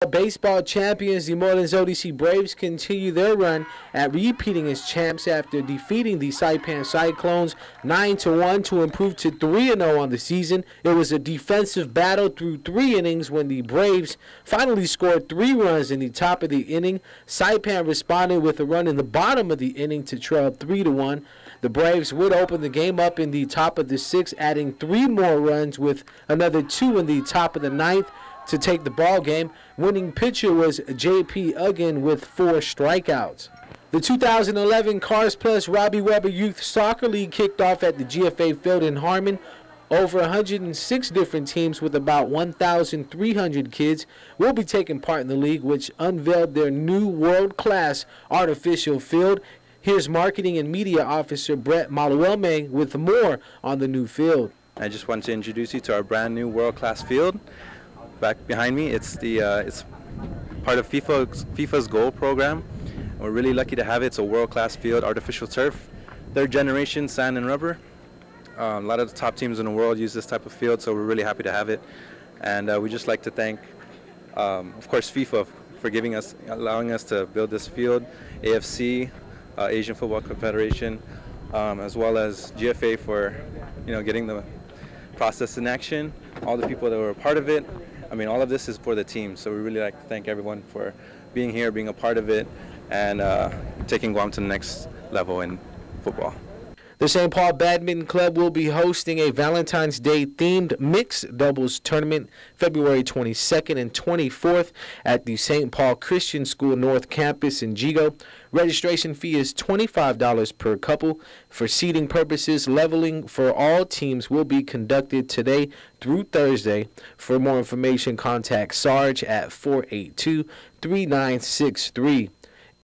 baseball champions, the Morelands ODC Braves, continue their run at repeating as champs after defeating the Saipan Cyclones 9-1 to improve to 3-0 on the season. It was a defensive battle through 3 innings when the Braves finally scored 3 runs in the top of the inning. Saipan responded with a run in the bottom of the inning to trail 3-1. The Braves would open the game up in the top of the 6th, adding 3 more runs with another 2 in the top of the 9th to take the ball game. Winning pitcher was J.P. Uggan with 4 strikeouts. The 2011 Cars Plus Robbie Weber Youth Soccer League kicked off at the GFA Field in Harmon. Over 106 different teams with about 1,300 kids will be taking part in the league, which unveiled their new world-class artificial field. Here's Marketing and Media Officer Brett Maluelme with more on the new field. I just want to introduce you to our brand new world-class field. Back behind me, it's part of FIFA's Goal program. We're really lucky to have it. It's a world-class field, artificial turf, 3rd generation sand and rubber. A lot of the top teams in the world use this type of field, so we're really happy to have it. And we just like to thank, of course, FIFA for allowing us to build this field, AFC, Asian Football Confederation, as well as GFA for, getting the process in action. All the people that were a part of it. I mean, all of this is for the team, so we really like to thank everyone for being here, being a part of it, and taking Guam to the next level in football. The St. Paul Badminton Club will be hosting a Valentine's Day themed mixed doubles tournament February 22nd and 24th at the St. Paul Christian School North Campus in Jigo. Registration fee is $25 per couple. For seating purposes, leveling for all teams will be conducted today through Thursday. For more information, contact Sarge at 482-3963.